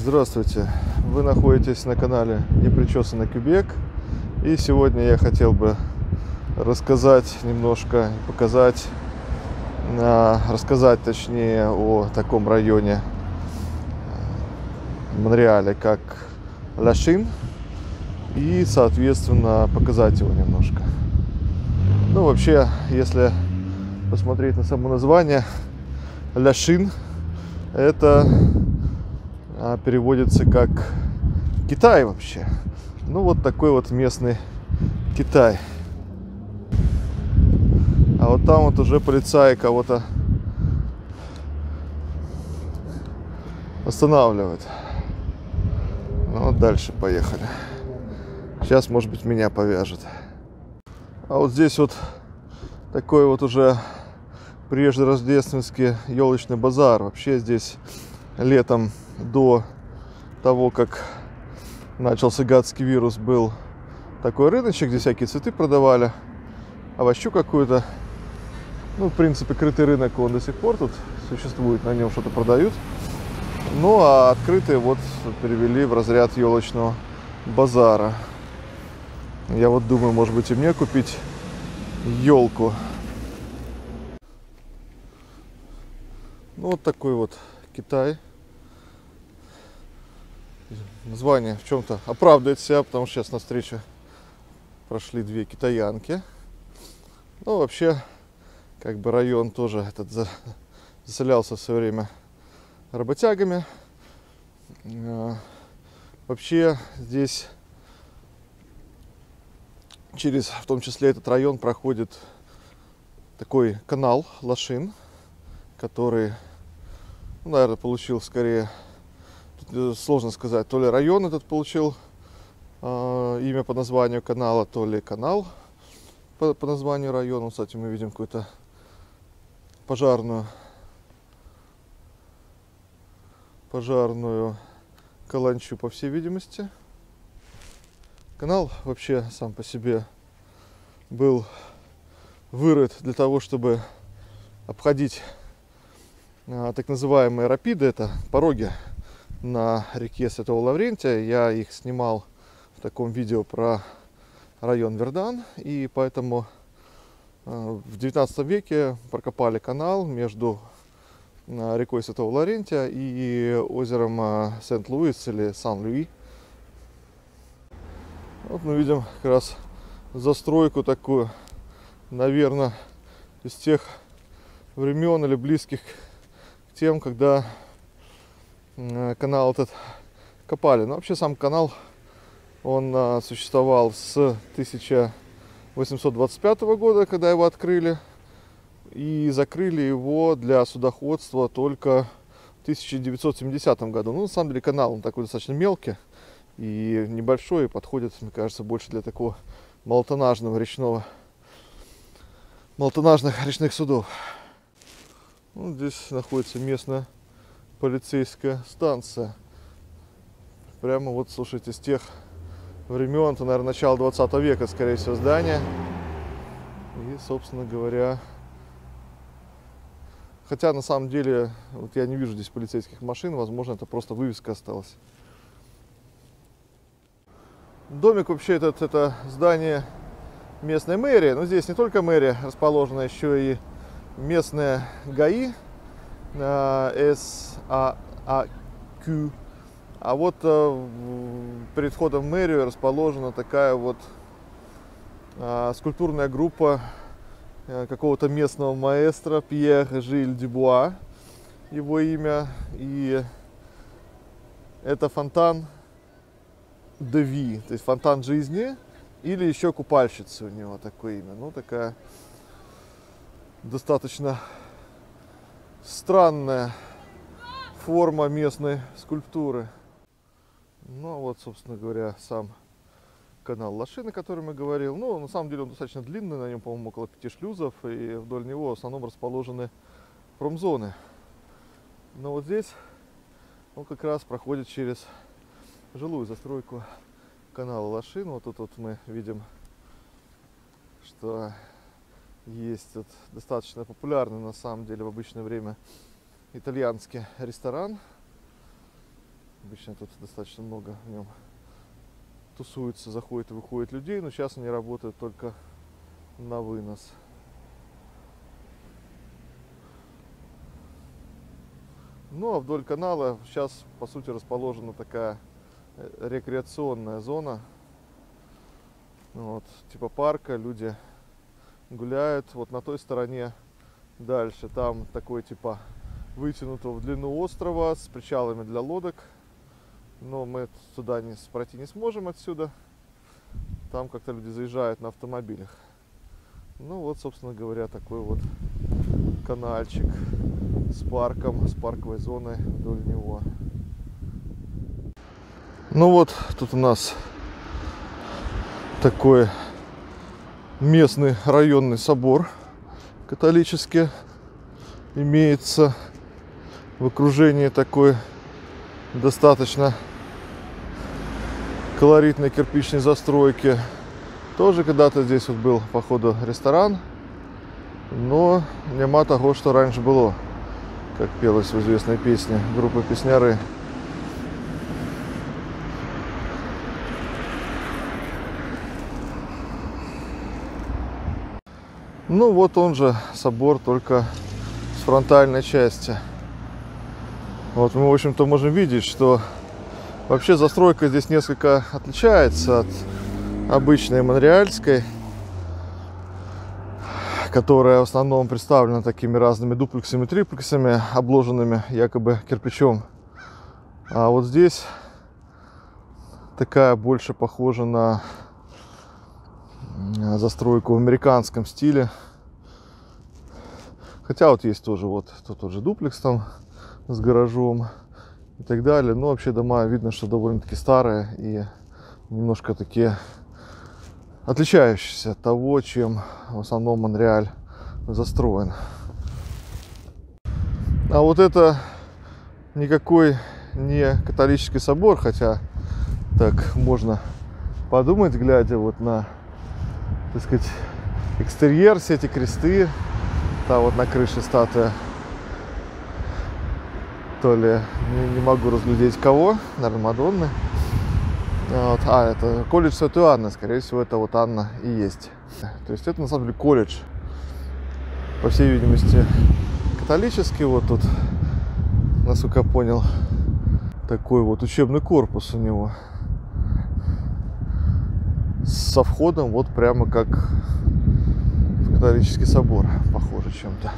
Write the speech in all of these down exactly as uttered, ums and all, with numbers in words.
Здравствуйте! Вы находитесь на канале Непричесанный Кюбек, и сегодня я хотел бы рассказать немножко, показать, рассказать точнее о таком районе Монреаля, как Лашин, и соответственно показать его немножко. Ну вообще, если посмотреть на само название, Лашин это переводится как Китай вообще. Ну вот такой вот местный Китай. А вот там вот уже полицаи кого-то останавливают. Ну вот дальше поехали. Сейчас, может быть, меня повяжет. А вот здесь вот такой вот уже преждерождественский елочный базар. Вообще здесь летом, до того, как начался гадский вирус, был такой рыночек, где всякие цветы продавали, овощу какую-то. Ну, в принципе, крытый рынок, он до сих пор тут существует, на нем что-то продают. Ну, а открытый вот перевели в разряд елочного базара. Я вот думаю, может быть, и мне купить елку. Ну, вот такой вот Китай. Название в чем-то оправдывает себя, потому что сейчас навстречу прошли две китаянки. Ну, вообще, как бы район тоже этот заселялся в свое время работягами. Вообще здесь через, в том числе, этот район проходит такой канал Лашин, который, ну, наверное, получил скорее, сложно сказать, то ли район этот получил э, имя по названию канала, то ли канал по, по названию района. Кстати, мы видим какую-то пожарную пожарную каланчу, по всей видимости. Канал вообще сам по себе был вырыт для того, чтобы обходить э, так называемые рапиды, это пороги на реке Святого Лаврентия. Я их снимал в таком видео про район Вердан, и поэтому э, в девятнадцатом веке прокопали канал между э, рекой Святого Лаврентия и озером э, Сент-Луис или Сан-Луи. Вот мы видим как раз застройку такую, наверное, из тех времен или близких к тем, когда канал этот копали. Но вообще сам канал, он а, существовал с тысяча восемьсот двадцать пятого года, когда его открыли, и закрыли его для судоходства только в тысяча девятьсот семидесятом году. Ну, на самом деле, канал он такой достаточно мелкий и небольшой, и подходит, мне кажется, больше для такого малотоннажного речного, малотоннажных речных судов. Ну, здесь находится местная полицейская станция. Прямо вот, слушайте, с тех времен, то, наверное, начало двадцатого века, скорее всего, здание. И, собственно говоря, хотя на самом деле, вот я не вижу здесь полицейских машин, возможно, это просто вывеска осталась. Домик вообще этот, это здание местной мэрии, но здесь не только мэрия расположена, еще и местная ГАИ, эс а а ку. А вот э, перед входом в мэрию расположена такая вот э, скульптурная группа э, какого-то местного маэстро, Пьер Жиль Дюбуа, его имя. И это фонтан де Ви, то есть фонтан жизни, или еще купальщица у него такое имя. Ну, такая достаточно странная форма местной скульптуры. Ну, а вот, собственно говоря, сам канал Лашин, о котором я говорил. Ну, на самом деле он достаточно длинный, на нем, по-моему, около пяти шлюзов, и вдоль него в основном расположены промзоны. Но вот здесь он как раз проходит через жилую застройку канала Лашин. Вот тут вот мы видим, что есть тут достаточно популярный, на самом деле, в обычное время итальянский ресторан. Обычно тут достаточно много в нем тусуется, заходит и выходит людей, но сейчас они работают только на вынос. Ну а вдоль канала сейчас по сути расположена такая рекреационная зона, вот, типа парка, люди гуляют. Вот на той стороне дальше там такой типа вытянутого в длину острова с причалами для лодок, но мы туда не пройти не сможем отсюда, там как-то люди заезжают на автомобилях. Ну вот, собственно говоря, такой вот канальчик с парком, с парковой зоной вдоль него. Ну вот, тут у нас такой местный районный собор католический имеется в окружении такой достаточно колоритной кирпичной застройки. Тоже когда-то здесь вот был, походу, ресторан, но нема того, что раньше было, как пелось в известной песне группы Песняры. Ну вот он же собор, только с фронтальной части. Вот мы, в общем-то, можем видеть, что вообще застройка здесь несколько отличается от обычной монреальской, которая в основном представлена такими разными дуплексами, триплексами, обложенными якобы кирпичом. А вот здесь такая больше похожа на застройку в американском стиле. Хотя вот есть тоже вот тут тот же дуплекс там с гаражом и так далее. Но вообще дома видно, что довольно-таки старые и немножко такие отличающиеся от того, чем в основном Монреаль застроен. А вот это никакой не католический собор, хотя так можно подумать, глядя вот на, так сказать, экстерьер, все эти кресты. Там вот на крыше статуя, то ли не, не могу разглядеть кого, наверное, Мадонны. Вот. А, это колледж Святой Анны, скорее всего, это вот Анна и есть. То есть это на самом деле колледж, по всей видимости, католический. Вот тут, насколько я понял, такой вот учебный корпус у него со входом вот прямо как в католический собор, похоже чем-то.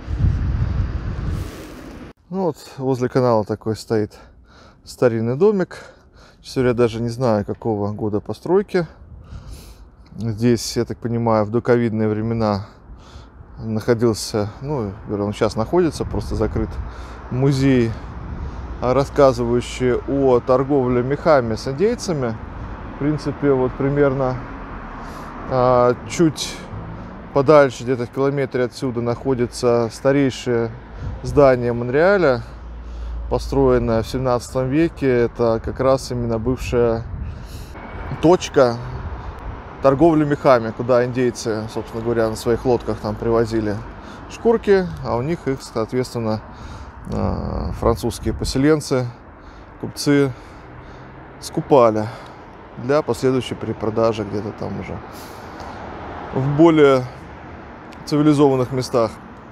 Ну вот возле канала такой стоит старинный домик. Честно говоря, даже не знаю, какого года постройки. Здесь, я так понимаю, в доковидные времена находился, ну, он сейчас находится, просто закрыт музей, рассказывающий о торговле мехами с индейцами. В принципе, вот примерно а, чуть подальше, где-то в километре отсюда, находится старейшее здание Монреаля, построенное в семнадцатом веке. Это как раз именно бывшая точка торговли мехами, куда индейцы, собственно говоря, на своих лодках там привозили шкурки, а у них их, соответственно, французские поселенцы, купцы скупали для последующей перепродажи где-то там уже в более цивилизованных местах.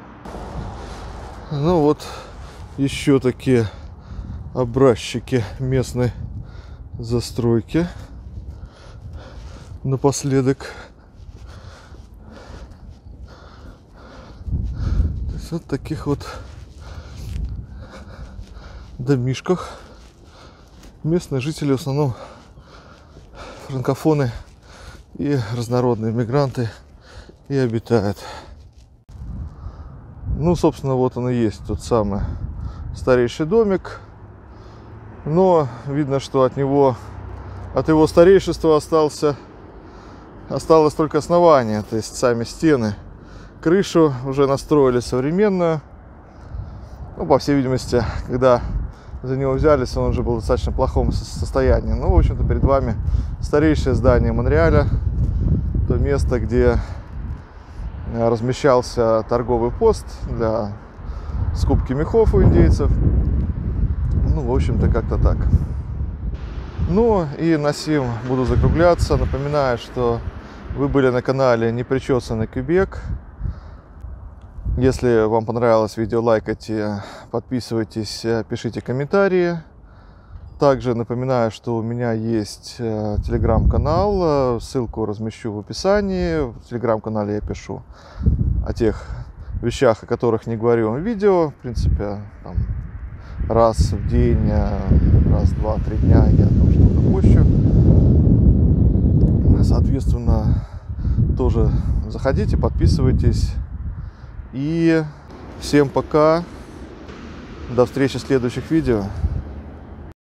Ну вот еще такие образчики местной застройки напоследок. То есть вот таких вот домишках местные жители в основном франкофоны и разнородные мигранты и обитают. Ну, собственно, вот он и есть тот самый старейший домик. Но видно, что от него, от его старейшества остался, осталось только основание, то есть сами стены. Крышу уже настроили современную. Ну, по всей видимости, когда за него взялись, он уже был в достаточно плохом состоянии. Ну, в общем-то, перед вами старейшее здание Монреаля. То место, где размещался торговый пост для скупки мехов у индейцев. Ну, в общем-то, как-то так. Ну, и на сим буду закругляться. Напоминаю, что вы были на канале Непричесанный Квебек. Если вам понравилось видео, лайкайте, подписывайтесь, пишите комментарии. Также напоминаю, что у меня есть телеграм-канал, ссылку размещу в описании. В телеграм-канале я пишу о тех вещах, о которых не говорю в видео. В принципе, там, раз в день, раз, два, три дня я там что-то пощу. Соответственно, тоже заходите, подписывайтесь. И всем пока. До встречи в следующих видео.